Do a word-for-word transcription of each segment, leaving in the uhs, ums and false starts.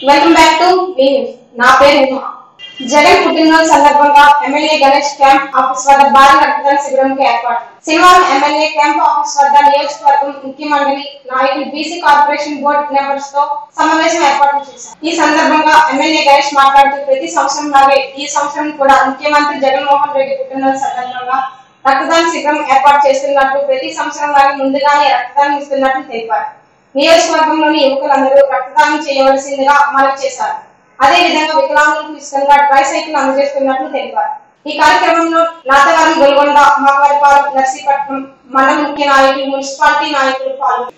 Welcome back to me నా పేరు ఉమా. జగన్ పుట్టినరోజు సందర్భంగా ఎమ్మెల్యే గణేష్ క్యాంప్ ఆఫీస్ వద్ద భారీ రక్తదాన శిబిరంకు ఏర్పాటు. శనివారం ఎమ్మెల్యే క్యాంప్ ఆఫీస్ వద్ద నియోజకవర్గం ముఖ్య మండలి నాయకులు బీసీ కార్పొరేషన్ బోర్డు మెంబర్స్ తో సమావేశం ఏర్పాటు చేశారు. ఈ సందర్భంగా ఎమ్మెల్యే గణేష్ మాట్లాడుతూ ప్రతి సంవత్సరం లాగే ఈ సంవత్సరం కూడా ముఖ్యమంత్రి జగన్మోహన్ రెడ్డి పుట్టినరోజు సందర్భంగా రక్తదాన శిబిరం ఏర్పాటు చేస్తున్నట్లు ప్రతి సంవత్సరం లాగే ముందుగానే రక్తదానం ఇస్తున్నట్లు తెలిపారు. నియోజకవర్గంలోని యువకులందరూ రక్తదానం చేయవలసిందిగా మనవి చేశారు. అదే విధంగా వికలాంగులకు ఉచితంగా ట్రైసైకిల్ అందజేస్తున్నట్లు తెలిపారు. ఈ కార్యక్రమంలో నాతవరం, గొల్గొండ, మాకవరపాలెం, నర్సీపట్నం మండల ముఖ్య నాయకులు, మున్సిపాలిటీ నాయకులు పాల్గొన్నారు.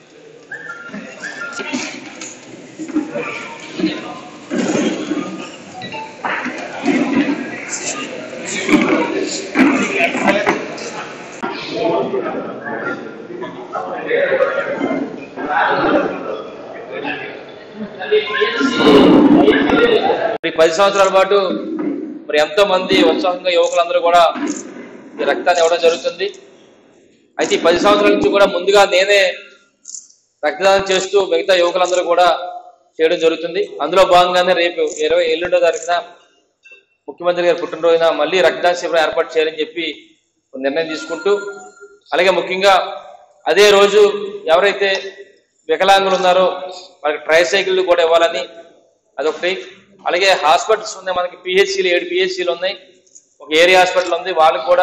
పది సంవత్సరాల పాటు మరి ఎంతో మంది ఉత్సాహంగా యువకులందరూ కూడా ఈ రక్తాన్ని ఇవ్వడం జరుగుతుంది. అయితే ఈ పది సంవత్సరాల నుంచి కూడా ముందుగా నేనే రక్తదానం చేస్తూ మిగతా యువకులందరూ కూడా చేయడం జరుగుతుంది. అందులో భాగంగానే రేపు ఇరవై ఎల్లుండో తారీఖున ముఖ్యమంత్రి గారి పుట్టినరోజున మళ్ళీ రక్తదాన శిబిరం ఏర్పాటు చేయాలని చెప్పి నిర్ణయం తీసుకుంటూ, అలాగే ముఖ్యంగా అదే రోజు ఎవరైతే వికలాంగులు ఉన్నారో వాళ్ళకి ట్రైసైకిల్ కూడా ఇవ్వాలని అదొకటి. అలాగే హాస్పిటల్స్ ఉన్నాయి, మనకి పిహెచ్సీలు ఏడు పిహెచ్సీలు ఉన్నాయి, ఒక ఏరియా హాస్పిటల్ ఉంది, వాళ్ళకి కూడా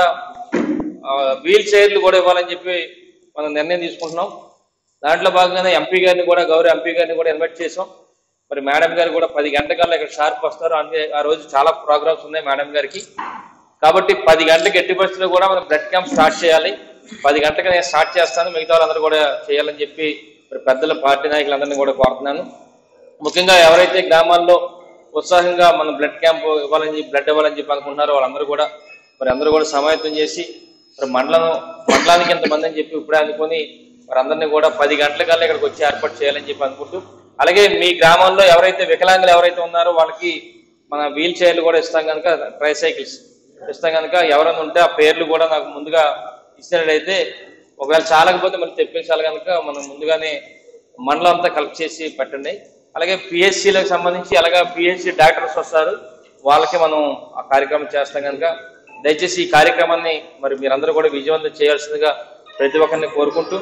వీల్ చైర్లు కూడా ఇవ్వాలని చెప్పి మనం నిర్ణయం తీసుకుంటున్నాం. దాంట్లో భాగంగానే ఎంపీ గారిని కూడా గౌరవ ఎంపీ గారిని కూడా ఇన్వైట్ చేసాం. మరి మేడం గారు కూడా పది గంటల కల్లా ఇక్కడ షార్ప్ వస్తారు. అంటే ఆ రోజు చాలా ప్రోగ్రామ్స్ ఉన్నాయి మేడం గారికి. కాబట్టి పది గంటలకు ఎట్టి పరిస్థితుల్లో కూడా మనం బ్లడ్ క్యాంప్ స్టార్ట్ చేయాలి. పది గంటలకు నేను స్టార్ట్ చేస్తాను, మిగతా వాళ్ళందరూ కూడా చేయాలని చెప్పి మరి పెద్దల పార్టీ నాయకులందరినీ కూడా కోరుతున్నాను. ముఖ్యంగా ఎవరైతే గ్రామాల్లో ఉత్సాహంగా మనం బ్లడ్ క్యాంప్ ఇవ్వాలని చెప్పి బ్లడ్ ఇవ్వాలని చెప్పి అనుకుంటున్నారో వాళ్ళందరూ కూడా మరి అందరూ కూడా సమాయత్తం చేసి మరి మండలం మండలానికి ఎంతమంది అని చెప్పి ఇప్పుడే అనుకుని మరి అందరినీ కూడా పది గంటల కల్లా ఇక్కడికి వచ్చి ఏర్పాటు చేయాలని చెప్పి అనుకుంటూ, అలాగే మీ గ్రామాల్లో ఎవరైతే వికలాంగులు ఎవరైతే ఉన్నారో వాళ్ళకి మన వీల్ చైర్లు కూడా ఇస్తాం కనుక, ట్రైసైకిల్స్ ఇస్తాం కనుక ఎవరైనా ఉంటే ఆ పేర్లు కూడా నాకు ముందుగా ఇచ్చినట్లయితే ఒకవేళ చాలకపోతే మళ్ళీ తెప్పించాలి కనుక మనం ముందుగానే మండలం అంతా కలెక్ట్ చేసి పెట్టండి. అలాగే పిహెచ్సీలకు సంబంధించి అలాగే పిహెచ్సీ డాక్టర్స్ వస్తారు, వాళ్ళకి మనం ఆ కార్యక్రమం చేస్తాం కనుక దయచేసి ఈ కార్యక్రమాన్ని మరి మీరందరూ కూడా విజయవంతం చేయాల్సిందిగా ప్రతి ఒక్కరిని కోరుకుంటూ,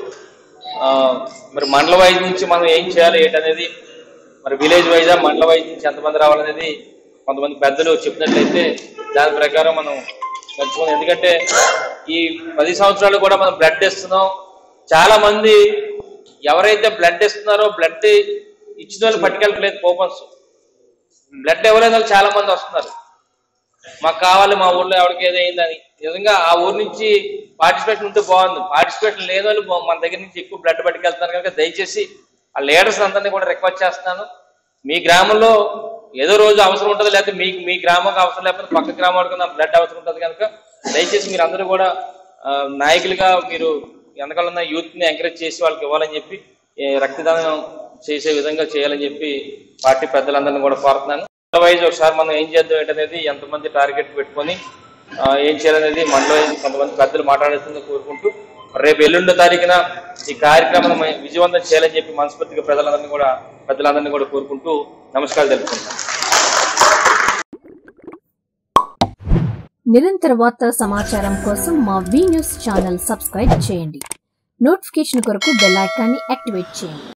మరి మండల వైజ్ నుంచి మనం ఏం చేయాలి ఏంటనేది, మరి విలేజ్ వైజా మండల వైజ్ నుంచి ఎంతమంది రావాలనేది కొంతమంది పెద్దలు చెప్పినట్లయితే దాని ప్రకారం మనం నడుచుకున్నాం. ఎందుకంటే ఈ పది సంవత్సరాలు కూడా మనం బ్లడ్ ఇస్తున్నాం. చాలా మంది ఎవరైతే బ్లడ్ ఇస్తున్నారో బ్లడ్ ఇచ్చిన వాళ్ళు పట్టుకెళ్ళట్లేదు. కూపన్స్ బ్లడ్ ఇవ్వలేదు వాళ్ళు చాలా మంది వస్తున్నారు, మాకు కావాలి మా ఊళ్ళో ఎవరికి ఏదైందని. నిజంగా ఆ ఊరు నుంచి పార్టిసిపేషన్ ఉంటే బాగుంది. పార్టిసిపేషన్ లేని వాళ్ళు మన దగ్గర నుంచి ఎక్కువ బ్లడ్ పట్టుకెళ్తున్నారు కనుక దయచేసి ఆ లీడర్స్ అందరినీ కూడా రిక్వెస్ట్ చేస్తున్నాను. మీ గ్రామంలో ఏదో రోజు అవసరం ఉంటుంది, లేకపోతే మీ మీ గ్రామంకి అవసరం లేకపోతే పక్క గ్రామానికి నా బ్లడ్ అవసరం ఉంటుంది కనుక దయచేసి మీరు అందరూ కూడా నాయకులుగా మీరు వెనకాలన్న యూత్ని ఎంకరేజ్ చేసి వాళ్ళకి ఇవ్వాలని చెప్పి రక్తదానం చేసే విధంగా చేయాలని చెప్పి పార్టీ పెద్దలందరినీ కూడా కోరుతున్నాను. వైజ్ ఒకసారి మనం ఏం చేద్దాం ఏంటనేది ఎంతమంది టార్గెట్ పెట్టుకొని ఏం చేయాలనేది మండల వైజ్ కొంతమంది పెద్దలు మాట్లాడుతుందని కోరుకుంటూ, రేపు ఎల్లుండో తారీఖున ఈ కార్యక్రమం విజయవంతం చేయాలని చెప్పి మనస్ఫూర్తిగా ప్రజలందరినీ కూడా పెద్దలందరినీ కూడా కోరుకుంటూ నమస్కారాలు తెలుపుకుంటాను. నిరంతర వార్తా సమాచారం కోసం మా వి న్యూస్ ఛానల్ సబ్స్క్రైబ్ చేయండి. నోటిఫికేషన్ కొరకు బెల్ ఐకాన్ని యాక్టివేట్ చేయండి.